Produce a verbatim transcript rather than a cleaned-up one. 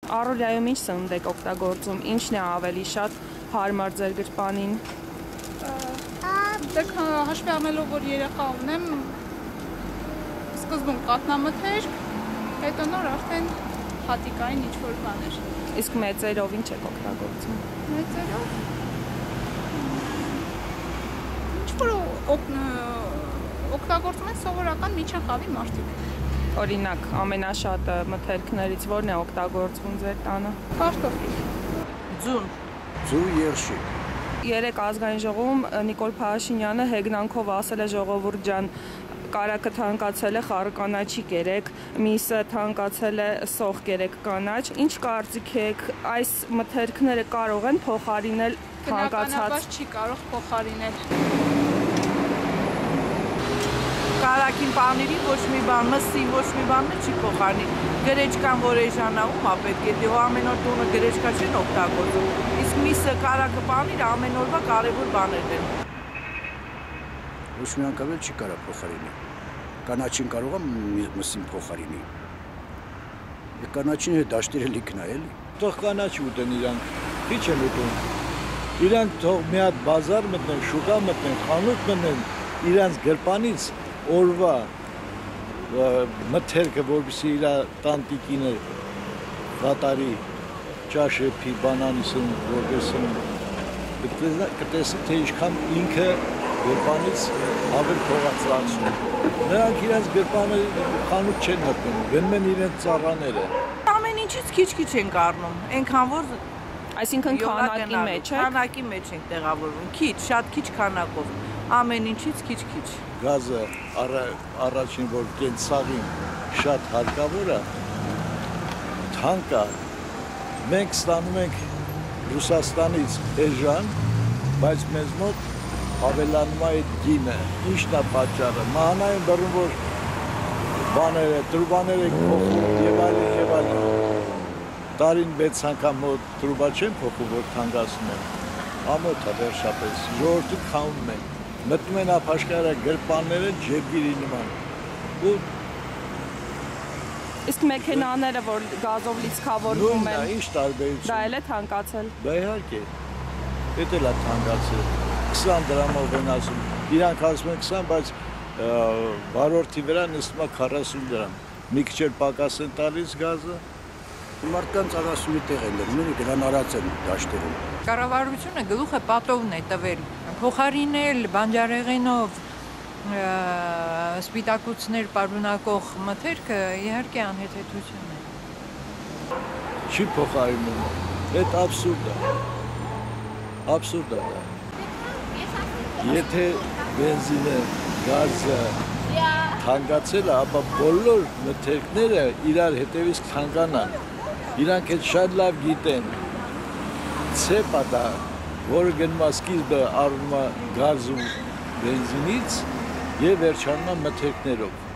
Առօրյայում ինչ սնունդ եք օգտագործում, ինչն է ավելի շատ հարմար ձեր գրպանին։ Դեք հաշվի առնելով, որ երեխա ունեմ, սկզբում կաթնամթերք, հետո նոր արդեն հատիկային ինչ-որ բաներ։ Իսկ մեծերով ինչ եք օգտագործում։ Մեծերով ինչ-որ օգտագործում են սովորական միջախավի մարդիկ։ Օրինակ, ամենաշատ մթերքներից որն է օգտագործվում ձեր տանը։ Կարտոֆիլ։ Ձուն։ Ձու երշիկ։ Երեք ազգային ժողովում Նիկոլ Փաշինյանը հեգնանքով ասել է ժողովուրդ ջան, կարակը թանկացել է խառը կանաչի կերեք, միսը թանկացել է սող կերեք կանաչ։ Ինչ կարծիք եք, այս մթերքները կարող են փոխարինել թանկացած։ Բնականաբար չի կարող փոխարինել։ Կարակին պանիրի ոչ մի բան, մսին ոչ մի բան չի փոխարինի։ Գրեչկան, որ էժանաում է պետք է, դե ամեն օր տունը գրեչկա չեն օգտագործում։ Իսկ միսը, կարակը, պանիրը ամեն օրվա կարևոր բաներն են։ Ոչ մի անգամ էլ չի կարող փոխարինի։ Կանաչին կարող է մսին փոխարինի։ Կանաչին հետ դաշտերը լիքն է, էլի։ Թող կանաչ ուտեն իրանք, քիչ են ուտում։ Իրանք թող մի հատ բազար մտնեն, շուկա մտնեն, խանութ մտնեն, իրանց գրպանից օրվա մթերքը, որպեսզի իր տանտիկինը կատարի ճաշեփի, բանանիսն, որպեսզի կտեսնի, թե ինչքան ինքը գրպանից ավել փողացրացնում։ Նրանք իրենց գրպանը խանութ չեն մտնում, գնում են իրենց ծառաները։ Ամեն ինչից քիչ-քիչ ենք առնում, այնքան որ Այսինքն քանակի մեջ է։ Քանակի մեջ ենք տեղավորվում, քիչ, շատ քիչ քանակով, ամեն ինչից քիչ-քիչ։ Գազը առաջին, որ կենցաղին շատ հարկավոր է, թանկ է, մենք ստանում ենք Ռուսաստանից էժան, բայց մեզ մոտ ավելանում է այդ գինը, ինչն է պատճառը, մահանային բռնում, որ բաները, տրուբաներ եք փոխում և այլն և այլն, տարին վեց անգամ մոտ տրուբա չեն փոխում, որ թանկացնում են, ամոթ է վերջապես, ժողովուրդը քանում են, մտնում են ապաշխարը գրպանները ջերգիրի նման, ու Իսկ մեքենաները, որ գազով լիցքավորվում են, ինչ տարբերություն։ դա էլ է թանկացել։ Դա իհարկե, էդ էլ է թանկացել, քսան դրամով են ասում, իրանք ասում են քսան, բայց վարորդի վրա նստում է քառասուն դրամ, մի քիչ էլ պակաս են տալիս գազը։ Մարդկանց առասունի տեղ են դրում, դրան արած են դաշտերում։ Կառավարությունը գլուխը պատովն է տվել, փոխարինել բանջարեղենով սպիտակուցներ պարունակող մթերքը իհարկե անհեթեթություն է։ Չի փոխարինում, այդ աբսուրդ է, աբսուրդ է դա։ Եթե բենզինը, գազը թանկացել է, ապա բոլոր մթերքները իրար հետևից թանկանան, իրանք էլ շատ լավ գիտեն, ցեպ է դա, որը գնում է սկիզբը առնում է գազ ու բենզինից և վերջանում է մթերքներով։